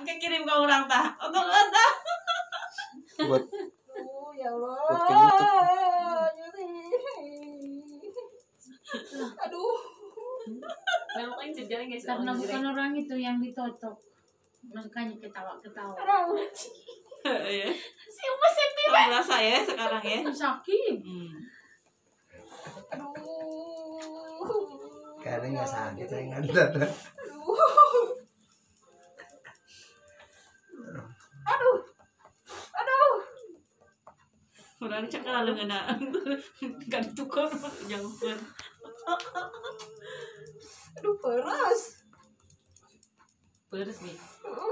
kirim ke orang tah. Untuk anda. Buat Ya Allah. buat ke YouTube. Nyeri. Aduh. Memang yang jadi guys. Karena bukan orang itu yang ditotok, makanya ketawa-ketawa. Iya. Si Uma sedih. Kamu merasa ya sekarang ya? Sakit. Aduh. Kayaknya nggak sakit saya nggak ada. Aduh. Aduh. Orang cakap lalu ngena. Gak ditukar jangan. Aduh peras. Beres nih.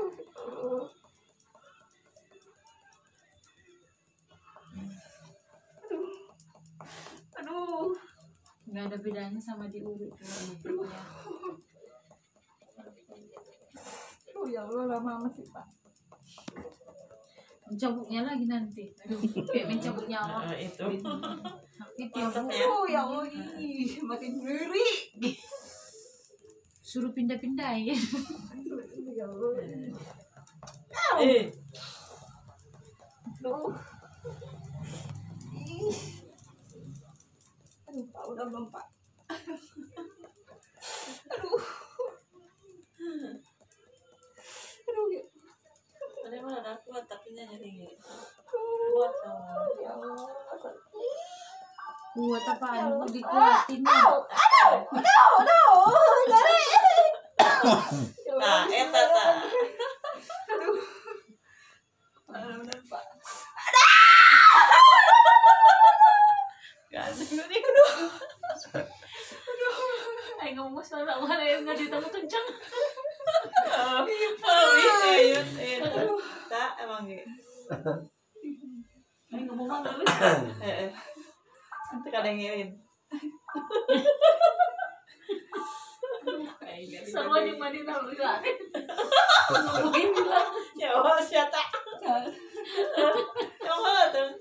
Aduh. Nggak ada bedanya sama diurut. Ya. Aduh ya Allah lama amat sih Pak. Mencabutnya lagi nanti. Aduh, kayak mencabut nyawa. Itu. Sakit ya, Bu. Aduh ya Allah ih, makin ngeri. Suruh pindah-pindah ya. Aduh ya Allah. Eh. Aduh. Ih. Aduh Pak udah belum Pak. Aduh. Aduh ya. Ada mana ada kuat tapi nyari. Kuat sama. Ya Allah. Kuat apaan? Mau dikuatin. Aduh, dari. Nah, eta ta. Aduh. Benar Pak. Gak ada nih. Aduh. Ayo ngomong salah mana yang nggak ditemu kencang. Tak emang gitu. Ayo ngomong mana lu? Nanti kadang ngirim. Sama di mana tahu juga. Ngomongin bilang ya Allah siapa? Yang mana tuh?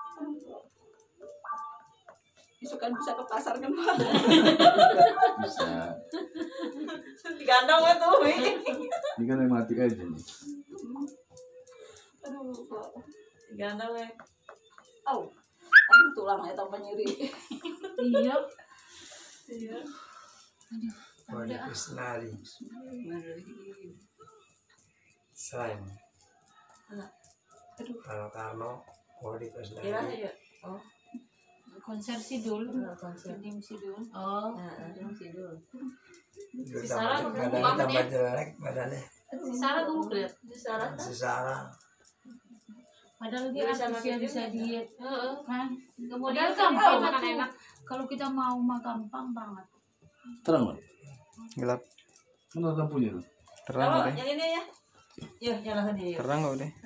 Besok kan bisa ke pasar kan Pak. Bisa. Digandong kan tuh. Ini kan yang mati aja nih. Aduh Pak. Digandong ya. Au. Aduh tulangnya tambah nyeri. Iya. Iya. Wali Kusnari. Selain. Aduh. Kalau Karno, Wali Kusnari. Kira aja. Oh. Konser Sidul. Konser. Dim Sidul. Oh. Nah, Sidul. Si Sarah badannya banget tambah ya. jelek badannya. Si Sarah dulu lihat. Si Sarah. Si Sarah. Padahal Dia dia bisa artis ya makan bisa juga. diet. Kan? Kemudian Padahal gampang makan tuh. enak. Kalau kita mau mah gampang banget. Terang nggak? Gelap. Mana lampunya tuh? Terang Kalau udah. yang ini ya. Ya, nyalakan dia. Terang nggak udah.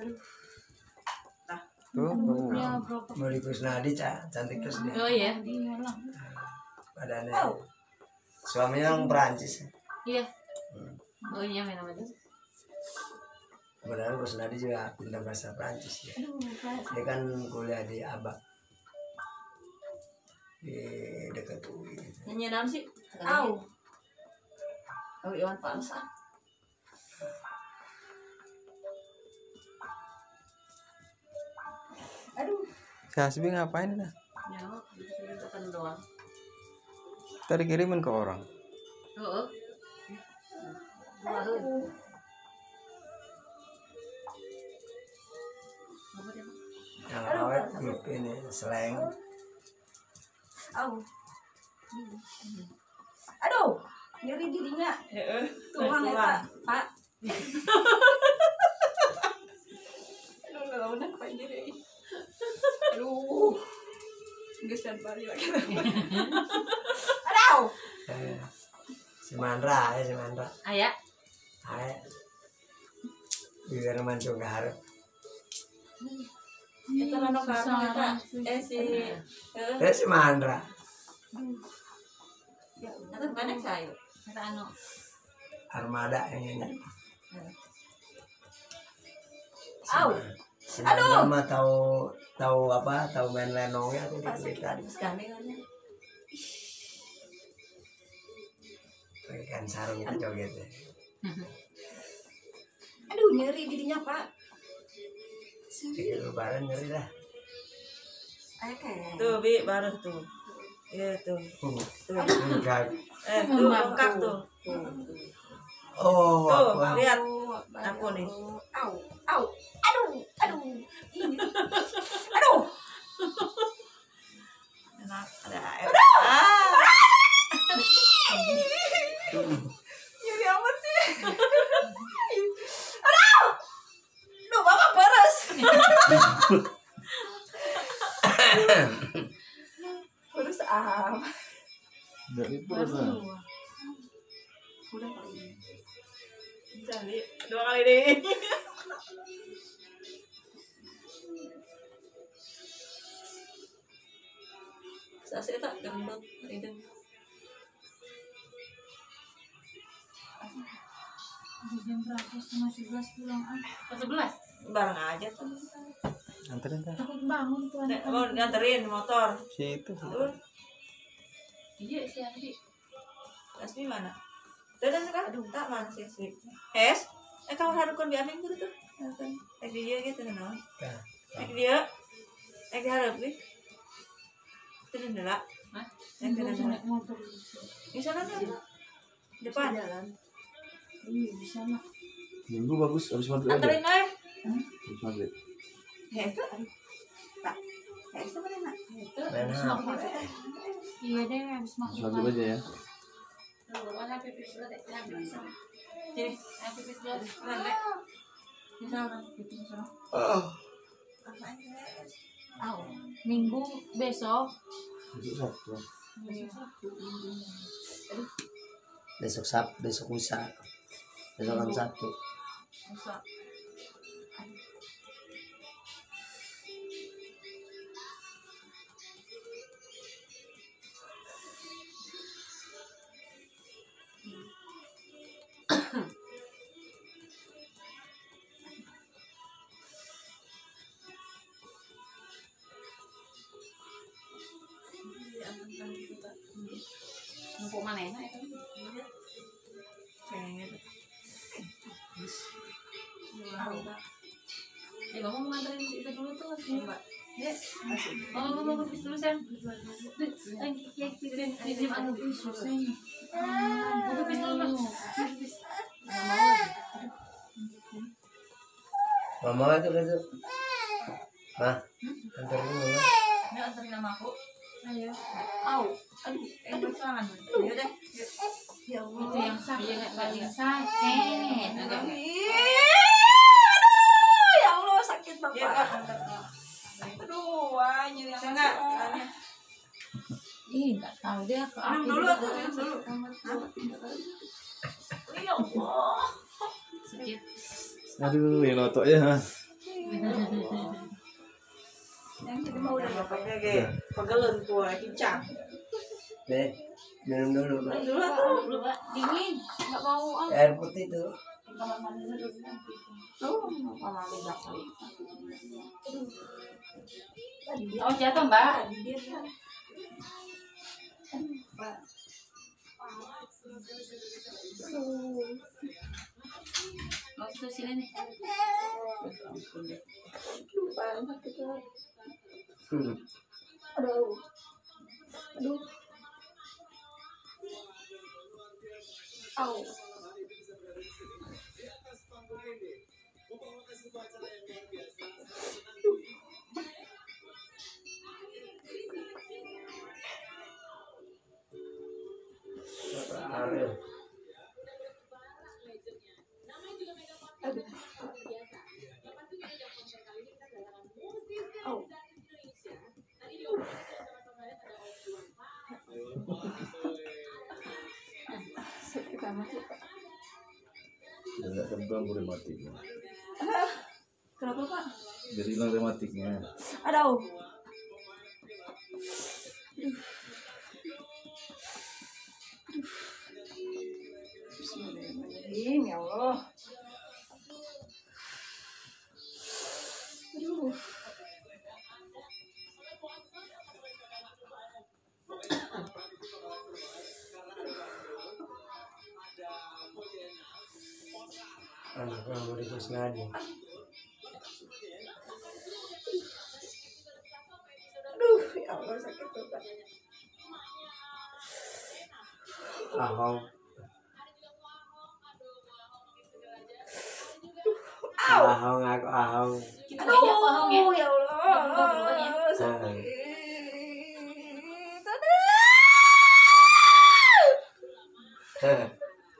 Tuh, Ya berapa? Wali Kusnadi cantik terus dia. Oh iya. Dia lah. Badannya. Suaminya orang Perancis. Iya. Oh iya main aja. Padahal Kusnadi juga pintar bahasa Perancis ya. Dia kan kuliah di ABA. Di dekat UI. Nyanyi naon sih? Au. Oh, Iwan Fals. Aduh. Si Hasbi ngapain dah? Ya, bisa tekan doang. Tadi kirimin ke orang. Heeh. Aduh. Yang awet grup ini slang. Au. Aduh. Nyeri dirinya. Heeh. Tulang ya Pak. Aduh nggak benar Pak nyeri. Aduh. Gesan pari lagi. Aduh. Si Mandra ya si Mandra. Aya. Ay. Biar mancung garep. Itu rano karena eta. Si Mandra. Ya, itu mana saya? Eta anu. Armada yang ini. Au. Si Mandra mah tahu apa? Tahu main lenongnya tuh di Blitar. Sekali kan. Pakai kan sarung kita joget ya. Aduh, nyeri dirinya, Pak. Kayak lebaran nyeri lah. Ayo kayak. Tuh, Bi, baru tuh. Iya tuh. Tuh. Enggak. Tuh bengkak tuh. Oh, Tuh, apa? lihat. Aku nih. Au, au. Aduh. Ini. Aduh. Enak. Ada air. Nyeri amat sih. Aduh, Bapak beres. Beres apa? Dari puasa. Udah kali ini. Jadi 2 kali deh. Saya tak gendut itu. Jam berapa? Setengah 11 pulang. Ke 11? Bareng aja tuh. Anterin dah. Takut bangun tuh Nek, anak. mau nganterin motor. Situ. Tuh, Iya sih Adi. Asmi mana? Dan kan tak mana sih sih. Es? Kamu harapkan biamin gitu tuh. Harapkan. Dia gitu kenal. Dia. Diharap nih. Itu dendela. Hah? Itu dendela. Naik motor. Di sana kan? Depan. Iya, di sana. Minggu bagus habis maghrib aja. Anterin aja. Habis maghrib. Itu. Tak. Itu mana? Itu Main habis HP. maghrib. Iya deh, habis Habis maghrib. maghrib aja ya. Mana pipis dulu deh, habis. Sini. Pipis dulu. Nenek. Di sana, pipis dulu. Oh. Au. Minggu besok. Besok Sabtu. Besok lusa. Besok kan Sabtu. Bisa. Numpuk mana enak itu? Pengen. Bapak mau nganterin itu dulu tuh. Mbak. Ya. Mau pipis dulu Sen. Kirim aku pipis Sen. Mau pipis dulu Mbak. Pipis. Mama itu gitu. Mah, anterin mama. Ini anterin sama aku. Ayo. Au. Aduh, jangan. Ya udah. Ya Itu yang sakit, yang sakit. Agak. Ya Allah, sakit Iya, Bapak. Kak, anter. Aduh, wah, nyeri amat. Enggak. Ih, enggak tahu dia ke Minum dulu tuh, minum dulu. Ya Allah. Sakit. Aduh, yang lotok ya. Yang kita mau udah Bapak. Pakai kayak pegelen tua kincang. Deh, minum dulu. Pak. Dulu tuh. Belum, Mbak. Dingin. Enggak mau ah. Air putih tuh. Kamar mandi dulu nanti. Tuh, Mama bebas kali. Oh, jatuh, Mbak. Oh, itu sini nih. Aduh. Aduh. Au. Ariel. Au. Sakit amat sih, Pak. Udah nggak kembang rematiknya. Kenapa, Pak? Jadi hilang rematiknya. Aduh. Bismillahirrahmanirrahim, ya Allah. Aduh. Anak kamu di Kusnadi. Aduh, ya Allah sakit tuh Pak. Ahong. Ahong aku ahong. Kita banyak paham ya. Ya Allah. Berubah ya. Sakit. Aduh.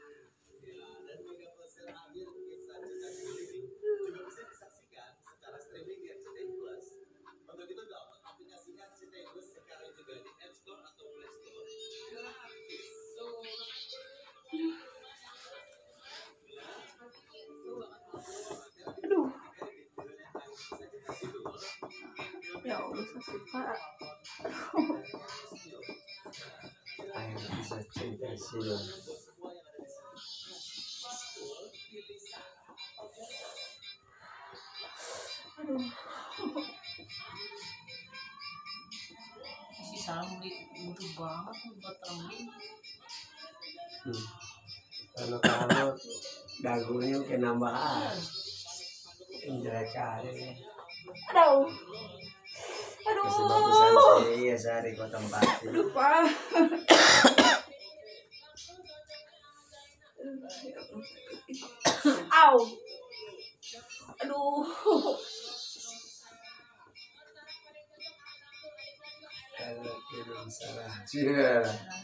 Aduh. Ya Allah sakit Pak. Ayo bisa cerita sih. Aduh. Si Salam butuh banget buat temen. Kalau kamu dagunya kena nambah. Jelek kali. Aduh. Masih bagusan Aduh. sih ya sehari kau tempatin. Aduh Pak. Au. Aduh. Kalau tidak salah. Cia.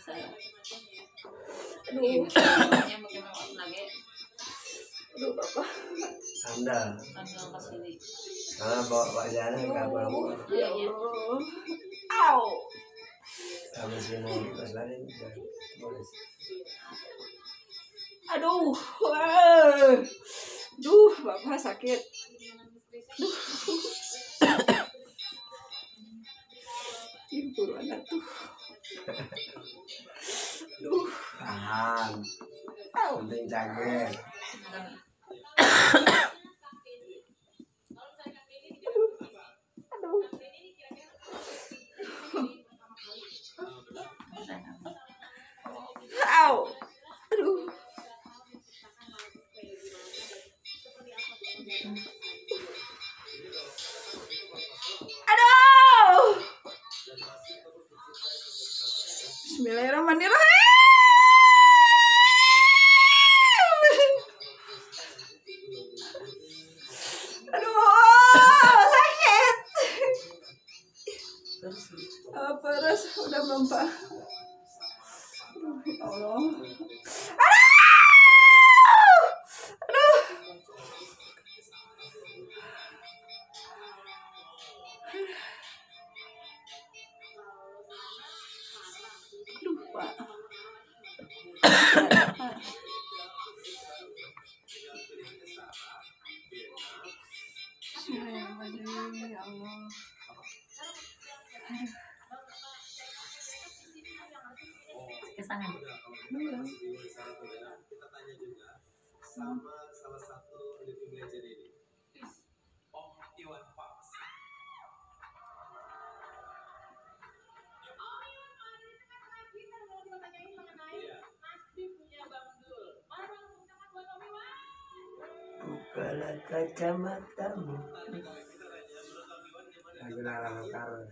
Aduh. Yang pakai lagi. Aduh Bapak. Anda. Anda kasih. Karena bawa wajahnya nggak boleh. Ya Allah. Au. Kamu sih mau pas lari boleh. Aduh. Wah. Duh, Bapak sakit. Duh. Ih, buruan tuh. Duh. Tahan. Au. Penting cager. Aduh. Au. Aduh. Aduh. Bismillahirrahmanirrahim. Aduh, sakit. Peres udah mempak. Aduh, ya Allah. Aduh. Aduh, Pak. Bismillahirrahmanirrahim, ya Allah. Kesangan. Bukalah kacamatamu. Lagi larang karun.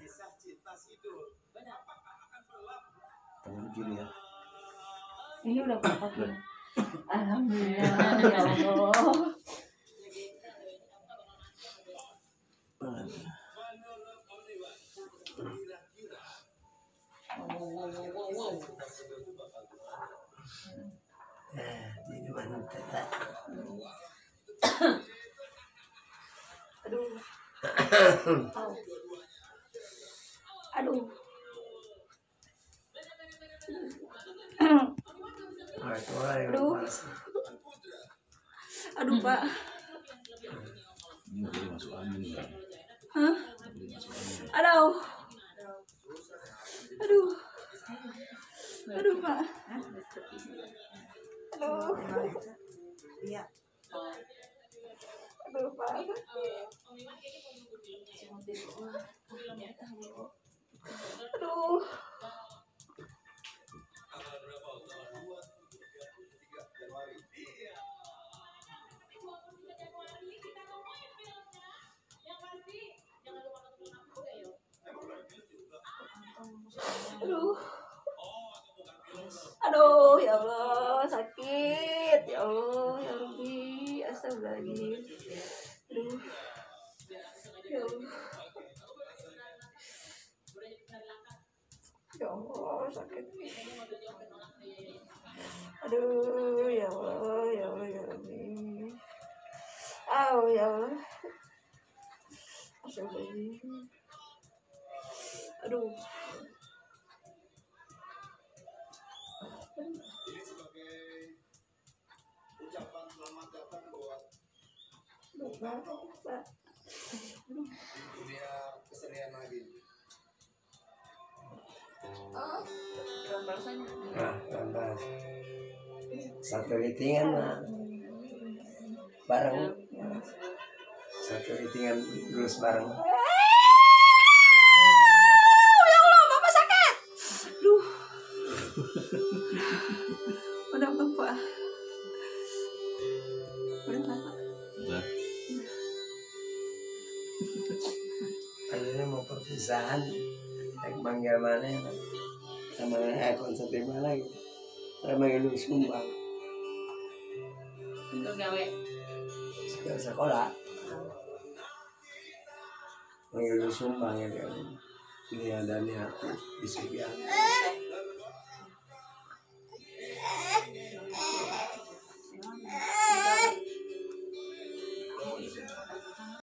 Tangan kiri ya. Ini udah pakai. Alhamdulillah, ya Allah. Jadi mantap. Aduh. Au. Aduh. Aduh. Aduh, Pak. Ini nggak boleh masuk angin ya. Hah? Nggak boleh masuk angin. Aduh. Aduh. Aduh, Pak. Aduh. Iya. Aduh, Pak. Aduh. Aduh. Aduh, ya Allah, sakit. Ya Allah, ya Rabbi, astagfirullahaladzim. Aduh. Ya Allah. Ya Allah, sakit. Aduh, ya Allah, ya Allah, ya Rabbi. Ya Allah. Astagfirullahaladzim. Aduh. Nah, tambah satu ritingan mah bareng, satu ritingan terus bareng. Ya Allah, Mama sakit. Aduh. Udah Bapak. Udah Bapak. Udah. Akhirnya mau perpisahan, manggil mana ya? Sama konsep di mana gitu. Saya manggil lu Sumbang. Untuk gawe. Sekolah. Manggil lu Sumbang ya kan. Ini ada nih aku di Subiang.